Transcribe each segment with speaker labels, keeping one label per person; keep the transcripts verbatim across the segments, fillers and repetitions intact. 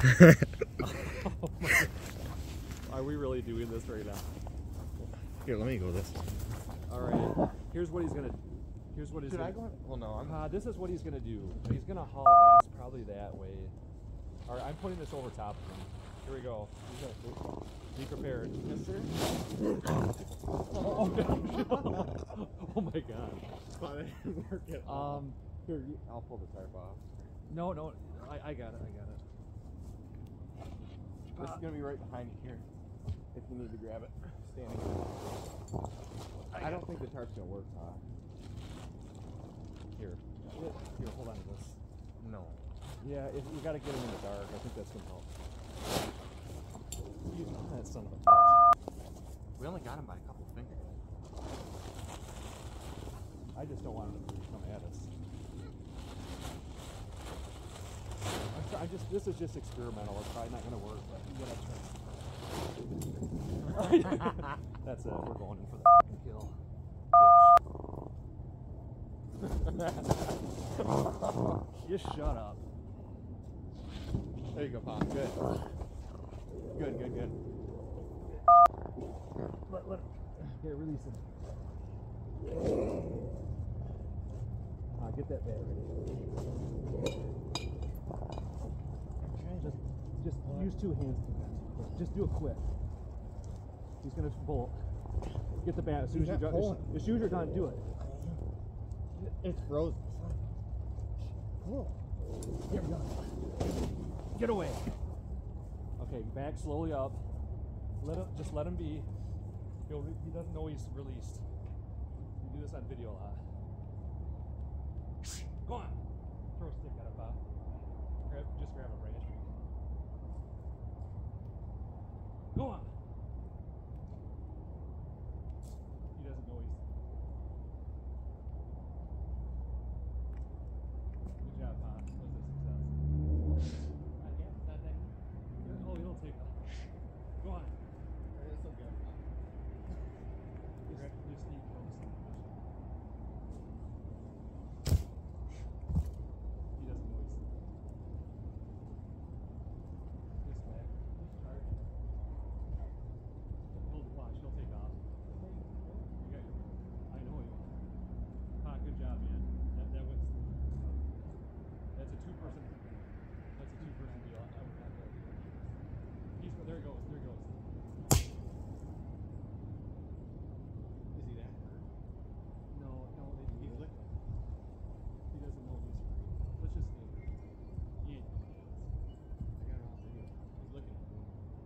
Speaker 1: Oh my God. Are we really doing this right now?
Speaker 2: Here, let me go this way.
Speaker 1: All right. Here's what he's gonna. Here's what he's
Speaker 2: Should
Speaker 1: gonna.
Speaker 2: I go? Well, no. I'm.
Speaker 1: Uh, this is what he's gonna do. He's gonna haul ass probably that way. All right. I'm putting this over top of him. Here we go. Be prepared.
Speaker 2: Yes, sir.
Speaker 1: Oh, no. Oh my God.
Speaker 2: But it didn't work at all.
Speaker 1: Um.
Speaker 2: Here, you, I'll pull the tarp off.
Speaker 1: No, no. I, I got it. I got it.
Speaker 2: This is gonna be right behind you here. If you need to grab it, standing. I don't think the tarp's gonna work, huh?
Speaker 1: Here. Here. Hold on to this.
Speaker 2: No.
Speaker 1: Yeah. If you gotta get him in the dark, I think that's gonna help. You, that son of a bitch.
Speaker 2: We only got him by a couple fingers.
Speaker 1: I just don't want him to come at us. I'm, try, I'm just. This is just experimental. It's probably not going to work, but you gotta try. That's it. We're going in for the fucking kill, bitch. Just shut up.
Speaker 2: There you go, Pop. Good. Good, good, good.
Speaker 1: Let, let, here, release him. Uh, get that bag ready. Just, just use two hands. Just do it quick. He's gonna bolt. Get the bat as soon as you're done. As soon as you're done, do it.
Speaker 2: It's frozen.
Speaker 1: Cool. Here we go. Get away. Okay, back slowly up. Let him, just let him be. He'll re he doesn't know he's released. You do this on video a lot. Go on. Throw a stick at him, Bob. Grab, just grab a branch. Go on. He doesn't know he's. Good job, Bob. Was a success. Not yet. Not that. Oh, he'll take off. Go on.
Speaker 2: It's okay.
Speaker 1: Just, just keep focusing. He doesn't know he's. Just back. Just charge. He'll watch. He'll take off. You got your. I know you. Ah, good job, man. That that went. That's a two-person. That's a two-person deal. I would not go. He's there. He goes. There he goes.
Speaker 2: Is he that hurt?
Speaker 1: No, no, they,
Speaker 2: He's licking.
Speaker 1: he doesn't know he's free. Let's just stay there. He ain't no chance.
Speaker 2: I got it on video. He's licking it.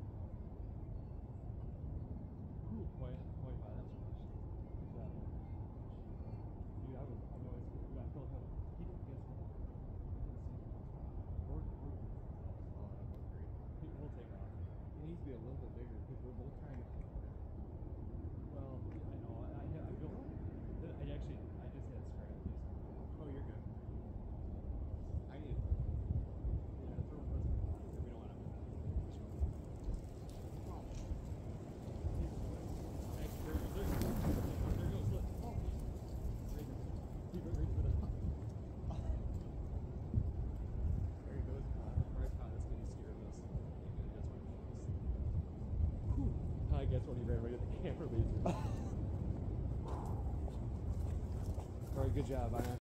Speaker 1: Ooh, boy, boy, wow, that was rushed. Good job. Dude, I would, I know it's good. I felt how he didn't guess what. Or, or,
Speaker 2: Oh, that was great.
Speaker 1: he, he'll take off.
Speaker 2: He needs to be a little bit bigger because we're both trying to.
Speaker 1: Well, I know, I, I, I feel, I actually, I just had scratches.
Speaker 2: Oh, you're good. I need.
Speaker 1: Yeah, throw him, let's, we don't want to. Hey, there, there, there goes, look. Oh, right there. Keep it right for the.
Speaker 2: There he goes.
Speaker 1: Right, ah, that's when he's scared of us. I guess when he ran right at the camera, basically. All right, good job, Iron.